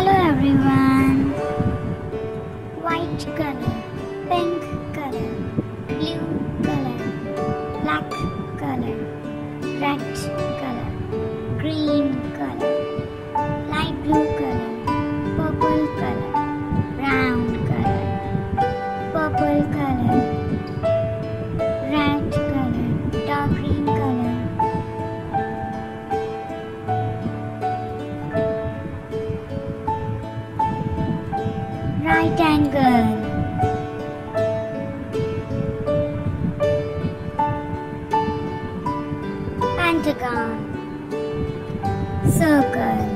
Hello everyone. White color, pink color, blue color, black color, red color, green color, light blue color, purple color, brown color, purple color, red color, dark green color. Right angle, pentagon, circle,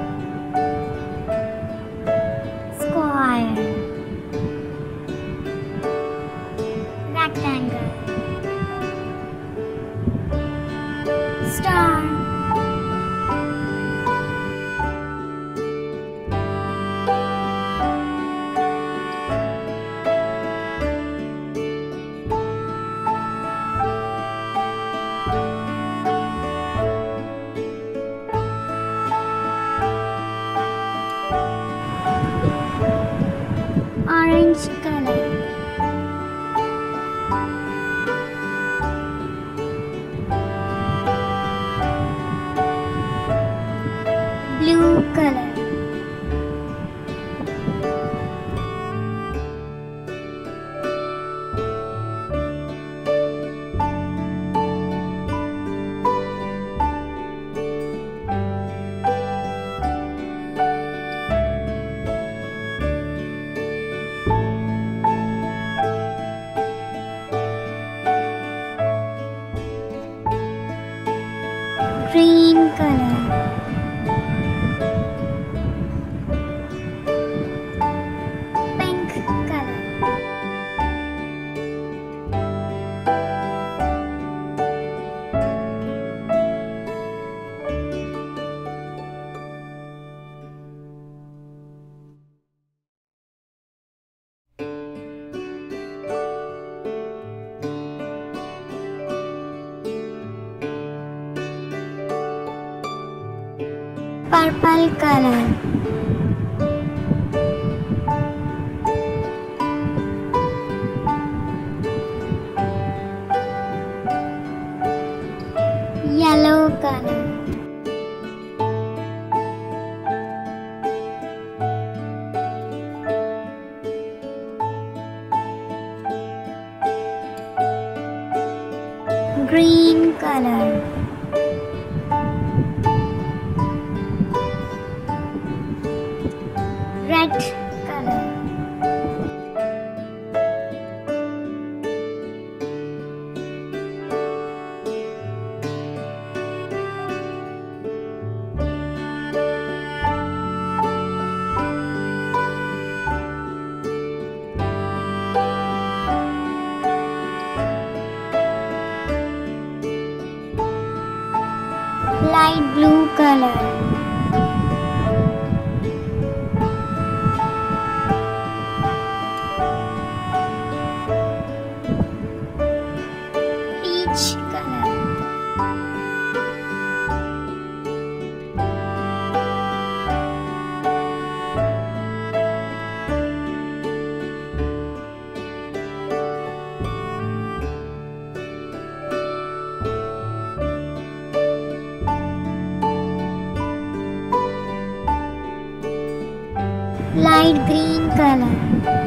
square, rectangle, star, orange color, blue color, green color, pink color, purple color, yellow color, green color, red color, light blue color, peach color, light green color,